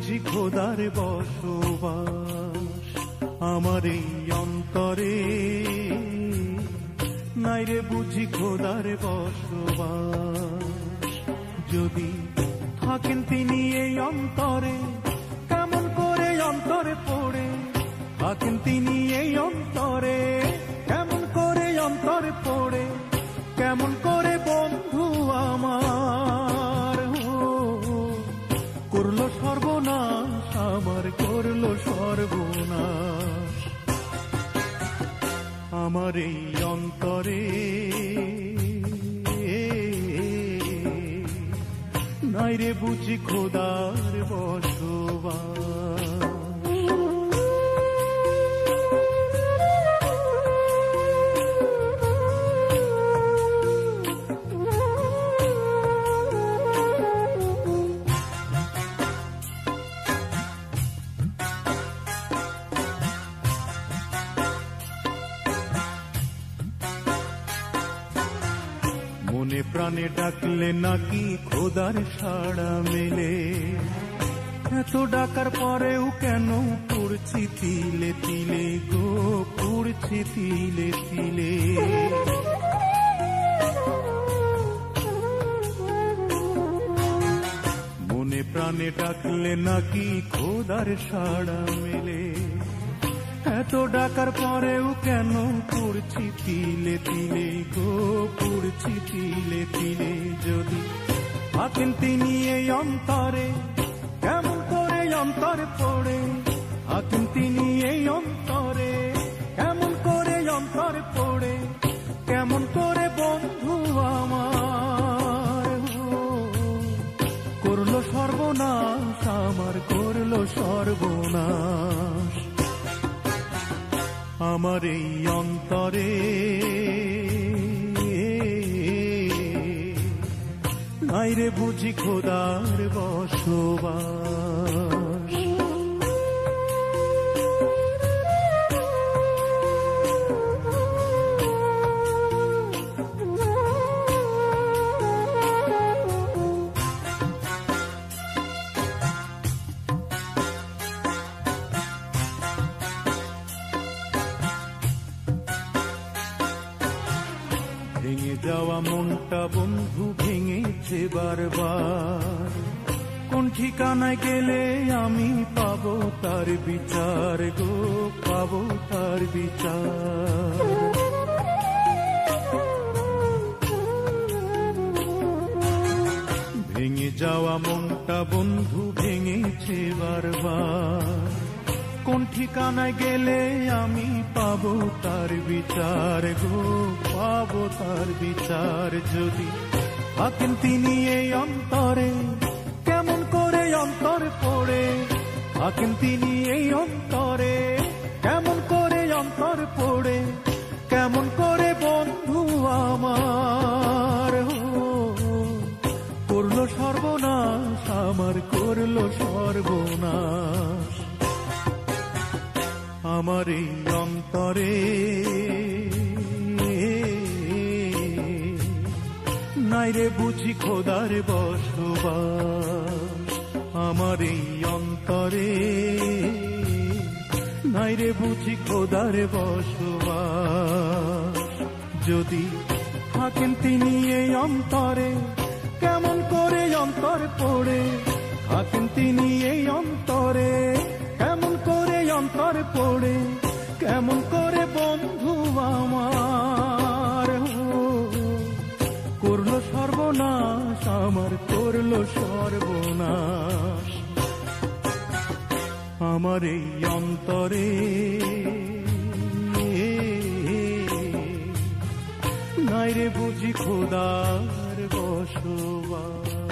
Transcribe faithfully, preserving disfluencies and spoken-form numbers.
বুঝি খোদার বসবাস আমার এই অন্তরে, নাই রে বুঝি খোদার বসবাস। যদি থাকেন তিনি এই অন্তরে, কেমন করে অন্তরে পড়ে থাকেন তিনি এই অন্তরে, কেমন করে অন্তরে পড়ে, কেমন করে বন্ধু আমার করলো সর্বনাশ, আমার করলো সর্বনাশ আমার এই অন্তরে, নাই রে বুঝি খোদার বসবাস। মনে প্রাণে ডাকলে নাকি খোদার সাড়া মেলে, এত ডাকার পরেও কেন পড়ছি তিলে তিলে গো, পড়ছি তিলে তিলে। মনে প্রাণে ডাকলে নাকি খোদার সাড়া মেলে, এত ডাকার পরেও কেন পড়ছি তিলে তিলে গো, পড়ছি তিলে তিলে। যদি থাকেন তিনি এই অন্তরে, কেমন করে অন্তরে পড়ে থাকেন তিনি এই অন্তরে, কেমন করে অন্তরে পড়ে, কেমন করে বন্ধু আমার করলো সর্বনাশ, আমার করলো সর্বনাশ আমার এই অন্তরে, নাই রে বুঝি খোদার বসবাস। ভেঙে যাওয়া মনটা বন্ধু ভেঙেছে বারবার, কোন ঠিকানায় গেলে আমি পাবো তার বিচার গো, পাবো তার বিচার। ভেঙে যাওয়া মনটা বন্ধু ভেঙেছে বারবার, কোন ঠিকানায় গেলে আমি পাবো তার বিচার গো, পাবো তার বিচার। যদি থাকেন তিনি এই অন্তরে, কেমন করে অন্তরে পড়ে থাকেন তিনি এই অন্তরে, কেমন করে অন্তরে পড়ে, কেমন করে বন্ধু আমার করলো সর্বনাশ, আমার করলো সর্বনাশ আমার এই অন্তরে, নাই রে বুঝি খোদার বসবাস আমার এই অন্তরে, নাই রে বুঝি খোদার বসবাস। যদি থাকেন তিনি এই অন্তরে, কেমন করে অন্তরে পড়ে থাকেন তিনি এই অন্তরে, কেমন করে অন্তরে পড়ে, কেমন করে বন্ধু আমার করলো সর্বনাশ, আমার করলো সর্বনাশ আমার এই অন্তরে, নাই রে বুঝি খোদার বসবাস।